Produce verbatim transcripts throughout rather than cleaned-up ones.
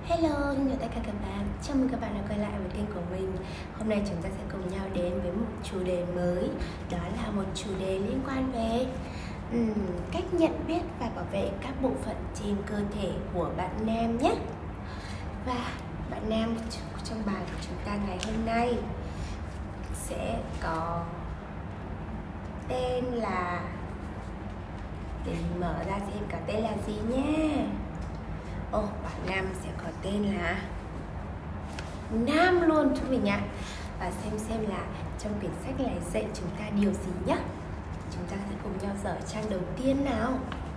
Hello, xin chào tất cả các bạn. Chào mừng các bạn đã quay lại với kênh của mình. Hôm nay chúng ta sẽ cùng nhau đến với một chủ đề mới. Đó là một chủ đề liên quan về um, cách nhận biết và bảo vệ các bộ phận trên cơ thể của bạn nam nhé. Và bạn nam trong bài của chúng ta ngày hôm nay sẽ có tên là, để mình mở ra xem có tên là gì nhé. Ồ, oh, bạn nam sẽ có tên là Nam luôn cho mình ạ. Và xem xem là trong quyển sách này dạy chúng ta điều gì nhé. Chúng ta sẽ cùng nhau dở trang đầu tiên nào.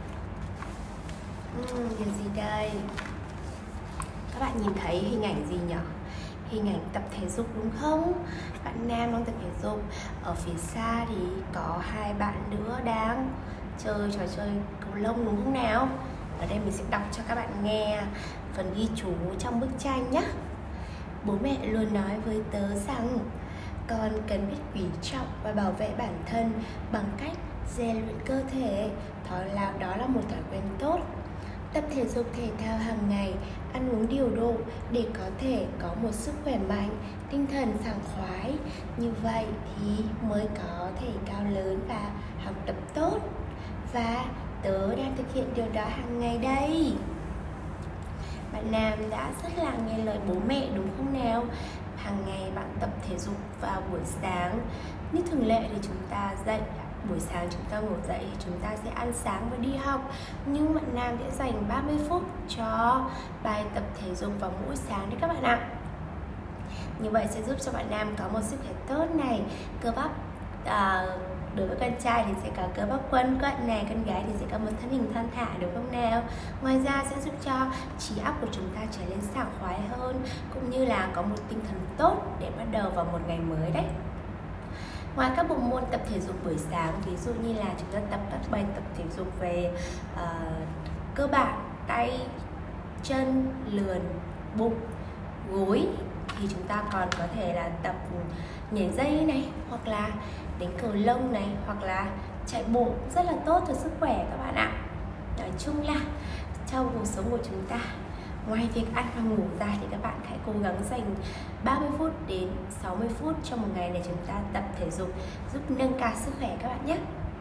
uhm, Điều gì đây? Các bạn nhìn thấy hình ảnh gì nhỉ? Hình ảnh tập thể dục đúng không? Bạn nam đang tập thể dục. Ở phía xa thì có hai bạn nữa đang chơi trò chơi cầu lông đúng không nào? Ở đây mình sẽ đọc cho các bạn nghe phần ghi chú trong bức tranh nhé. Bố mẹ luôn nói với tớ rằng con cần biết quý trọng và bảo vệ bản thân bằng cách rèn luyện cơ thể. Thói là đó là một thói quen tốt. Tập thể dục thể thao hàng ngày, ăn uống điều độ để có thể có một sức khỏe mạnh, tinh thần sảng khoái. Như vậy thì mới có thể cao lớn và học tập tốt. Và tớ đang thực hiện điều đó hàng ngày đây. Bạn nam đã rất là nghe lời bố mẹ đúng không nào? Hàng ngày bạn tập thể dục vào buổi sáng. Như thường lệ thì chúng ta dậy buổi sáng chúng ta ngủ dậy thì chúng ta sẽ ăn sáng và đi học. Nhưng bạn nam sẽ dành ba mươi phút cho bài tập thể dục vào mỗi sáng đấy các bạn ạ. Như vậy sẽ giúp cho bạn nam có một sức khỏe tốt này, cơ bắp à, đối với con trai thì sẽ có cơ bắp quấn quận này, con gái thì sẽ có một thân hình thon thả đúng không nào? Ngoài ra sẽ giúp cho trí óc của chúng ta trở nên sảng khoái hơn, cũng như là có một tinh thần tốt để bắt đầu vào một ngày mới đấy. Ngoài các bộ môn tập thể dục buổi sáng, ví dụ như là chúng ta tập các bài tập thể dục về uh, cơ bản tay, chân, lườn, bụng, gối, thì chúng ta còn có thể là tập nhảy dây này, hoặc là đánh cầu lông này, hoặc là chạy bộ, rất là tốt cho sức khỏe các bạn ạ. Nói chung là trong cuộc sống của chúng ta, ngoài việc ăn và ngủ ra thì các bạn hãy cố gắng dành ba mươi phút đến sáu mươi phút trong một ngày để chúng ta tập thể dục, giúp nâng cao sức khỏe các bạn nhé.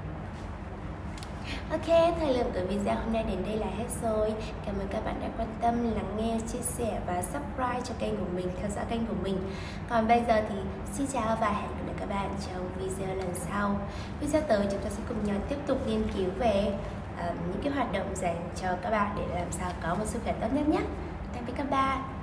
Ok, thời lượng của video hôm nay đến đây là hết rồi. Cảm ơn các bạn đã quan tâm, lắng nghe, chia sẻ và subscribe cho kênh của mình, theo dõi kênh của mình. Còn bây giờ thì xin chào và hẹn gặp lại các bạn trong video lần sau. Video tới chúng ta sẽ cùng nhau tiếp tục nghiên cứu về uh, những cái hoạt động dành cho các bạn để làm sao có một sức khỏe tốt nhất nhé. Tạm biệt các bạn.